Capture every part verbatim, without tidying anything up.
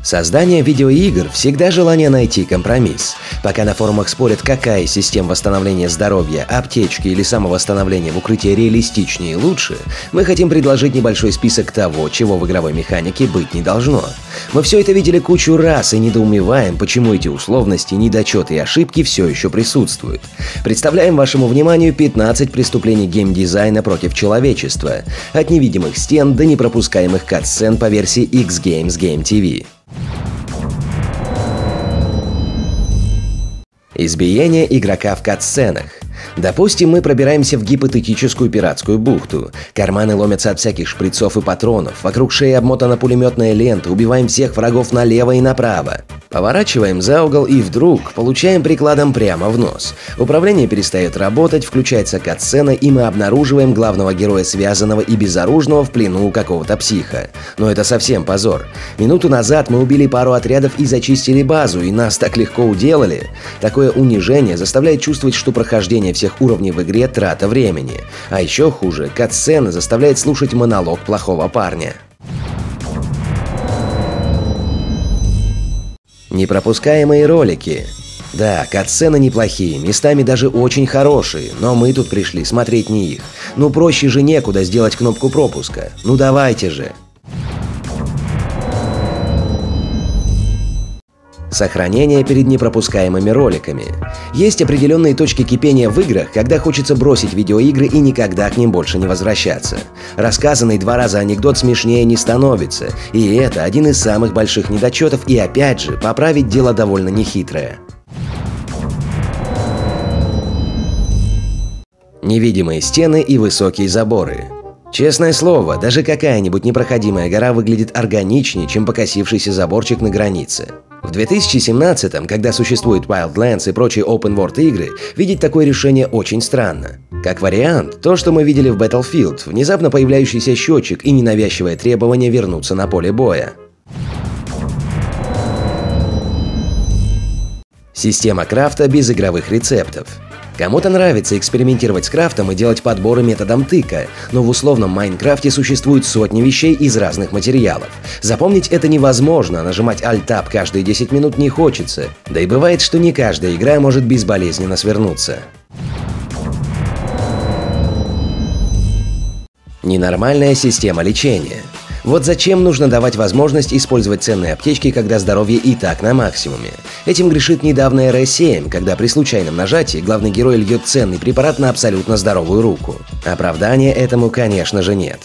Создание видеоигр всегда желание найти компромисс. Пока на форумах спорят, какая из систем восстановления здоровья, аптечки или самовосстановления в укрытии реалистичнее и лучше, мы хотим предложить небольшой список того, чего в игровой механике быть не должно. Мы все это видели кучу раз и недоумеваем, почему эти условности, недочеты и ошибки все еще присутствуют. Представляем вашему вниманию пятнадцать преступлений геймдизайна против человечества, от невидимых стен до непропускаемых кат-сцен по версии X-Games Game ти ви. Избиение игрока в кат-сценах. Допустим, мы пробираемся в гипотетическую пиратскую бухту. Карманы ломятся от всяких шприцов и патронов, вокруг шеи обмотана пулеметная лента, убиваем всех врагов налево и направо. Поворачиваем за угол и вдруг получаем прикладом прямо в нос. Управление перестает работать, включается кат-сцена, и мы обнаруживаем главного героя связанного и безоружного в плену у какого-то психа. Но это совсем позор. Минуту назад мы убили пару отрядов и зачистили базу, и нас так легко уделали. Такое унижение заставляет чувствовать, что прохождение всех уровней в игре – трата времени. А еще хуже, кат-сцена заставляет слушать монолог плохого парня. Непропускаемые ролики. Да, кат-сцены неплохие, местами даже очень хорошие, но мы тут пришли смотреть не их. Ну проще же некуда сделать кнопку пропуска. Ну давайте же. Сохранение перед непропускаемыми роликами. Есть определенные точки кипения в играх, когда хочется бросить видеоигры и никогда к ним больше не возвращаться. Рассказанный два раза анекдот смешнее не становится, и это один из самых больших недочетов, и опять же, поправить дело довольно нехитрое. Невидимые стены и высокие заборы. Честное слово, даже какая-нибудь непроходимая гора выглядит органичнее, чем покосившийся заборчик на границе. В две тысячи семнадцатом, когда существует Wildlands и прочие Open World игры, видеть такое решение очень странно. Как вариант, то, что мы видели в Battlefield, внезапно появляющийся счетчик и ненавязчивое требование вернуться на поле боя. Система крафта без игровых рецептов. Кому-то нравится экспериментировать с крафтом и делать подборы методом тыка, но в условном Майнкрафте существуют сотни вещей из разных материалов. Запомнить это невозможно, нажимать Alt-Tab каждые десять минут не хочется, да и бывает, что не каждая игра может безболезненно свернуться. Ненормальная система лечения. Вот зачем нужно давать возможность использовать ценные аптечки, когда здоровье и так на максимуме. Этим грешит недавно эр эс семь, когда при случайном нажатии главный герой льет ценный препарат на абсолютно здоровую руку. Оправдания этому, конечно же, нет.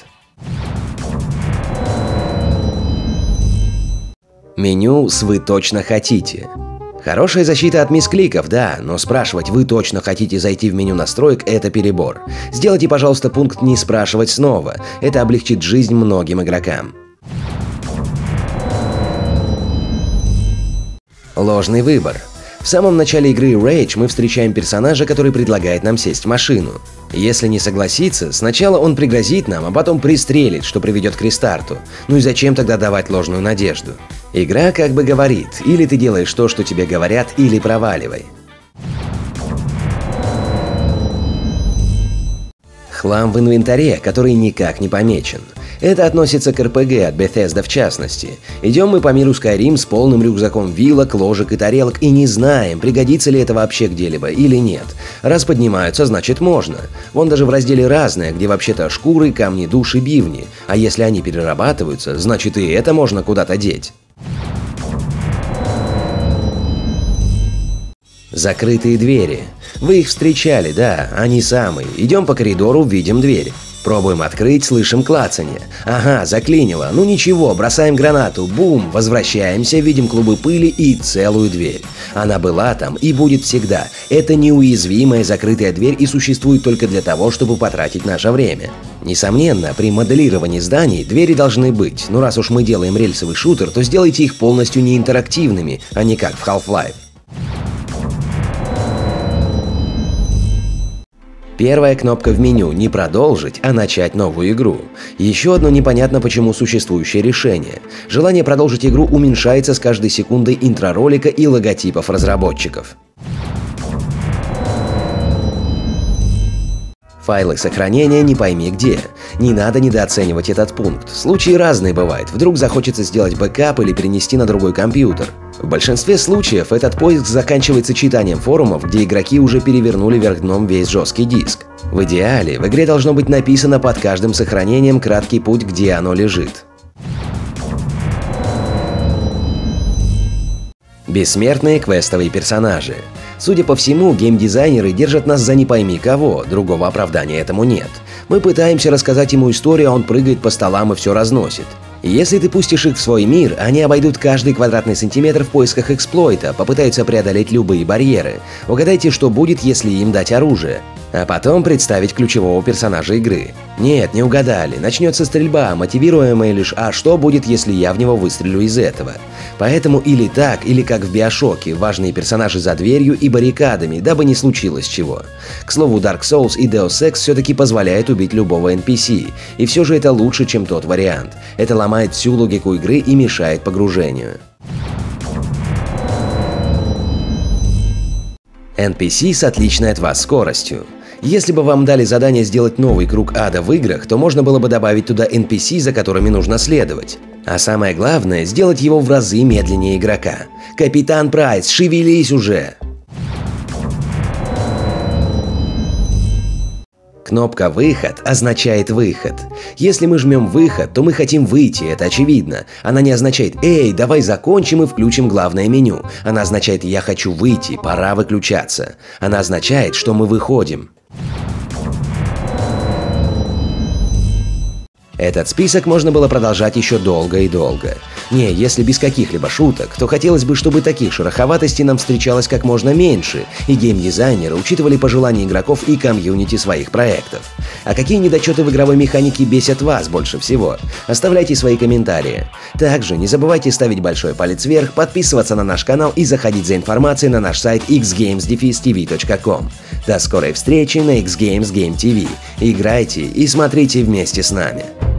Меню с «Вы точно хотите». Хорошая защита от мискликов, да, но спрашивать «Вы точно хотите зайти в меню настроек» — это перебор. Сделайте, пожалуйста, пункт «Не спрашивать снова». Это облегчит жизнь многим игрокам. Ложный выбор. В самом начале игры Rage мы встречаем персонажа, который предлагает нам сесть в машину. Если не согласиться, сначала он пригрозит нам, а потом пристрелит, что приведет к рестарту. Ну и зачем тогда давать ложную надежду? Игра как бы говорит, или ты делаешь то, что тебе говорят, или проваливай. Хлам в инвентаре, который никак не помечен. Это относится к эр пи джи от Bethesda в частности. Идем мы по миру Skyrim с полным рюкзаком вилок, ложек и тарелок и не знаем, пригодится ли это вообще где-либо или нет. Раз поднимаются, значит можно. Вон даже в разделе «Разное», где вообще-то шкуры, камни, души, бивни. А если они перерабатываются, значит и это можно куда-то деть. Закрытые двери. Вы их встречали, да, они самые. Идем по коридору, видим дверь. Пробуем открыть, слышим клацанье. Ага, заклинило. Ну ничего, бросаем гранату. Бум, возвращаемся, видим клубы пыли и целую дверь. Она была там и будет всегда. Это неуязвимая закрытая дверь и существует только для того, чтобы потратить наше время. Несомненно, при моделировании зданий двери должны быть. Но раз уж мы делаем рельсовый шутер, то сделайте их полностью неинтерактивными, а не как в Half-Life. Первая кнопка в меню «Не продолжить», а начать новую игру. Еще одно непонятно почему существующее решение. Желание продолжить игру уменьшается с каждой секундой интро-ролика и логотипов разработчиков. Файлы сохранения не пойми где. Не надо недооценивать этот пункт. Случаи разные бывают. Вдруг захочется сделать бэкап или перенести на другой компьютер. В большинстве случаев этот поиск заканчивается читанием форумов, где игроки уже перевернули вверх дном весь жесткий диск. В идеале в игре должно быть написано под каждым сохранением краткий путь, где оно лежит. Бессмертные квестовые персонажи. Судя по всему, геймдизайнеры держат нас за не пойми кого, другого оправдания этому нет. Мы пытаемся рассказать ему историю, а он прыгает по столам и все разносит. Если ты пустишь их в свой мир, они обойдут каждый квадратный сантиметр в поисках эксплойта, попытаются преодолеть любые барьеры. Угадайте, что будет, если им дать оружие. А потом представить ключевого персонажа игры. Нет, не угадали. Начнется стрельба, мотивируемая лишь «а что будет, если я в него выстрелю из этого?». Поэтому или так, или как в Биошоке, важные персонажи за дверью и баррикадами, дабы не случилось чего. К слову, Dark Souls и Deus Ex все-таки позволяют убить любого эн пи си, и все же это лучше, чем тот вариант. Это ломает всю логику игры и мешает погружению. эн пи си с отличной от вас скоростью. Если бы вам дали задание сделать новый круг ада в играх, то можно было бы добавить туда эн пи си, за которыми нужно следовать. А самое главное, сделать его в разы медленнее игрока. Капитан Прайс, шевелись уже! Кнопка «Выход» означает «выход». Если мы жмем «Выход», то мы хотим выйти, это очевидно. Она не означает «Эй, давай закончим и включим главное меню». Она означает «Я хочу выйти, пора выключаться». Она означает, что мы выходим. Этот список можно было продолжать еще долго и долго. Не, если без каких-либо шуток, то хотелось бы, чтобы таких шероховатостей нам встречалось как можно меньше, и геймдизайнеры учитывали пожелания игроков и комьюнити своих проектов. А какие недочеты в игровой механике бесят вас больше всего? Оставляйте свои комментарии. Также не забывайте ставить большой палец вверх, подписываться на наш канал и заходить за информацией на наш сайт икс геймс ти ви точка ком. До скорой встречи на X Games Game ти ви. Играйте и смотрите вместе с нами.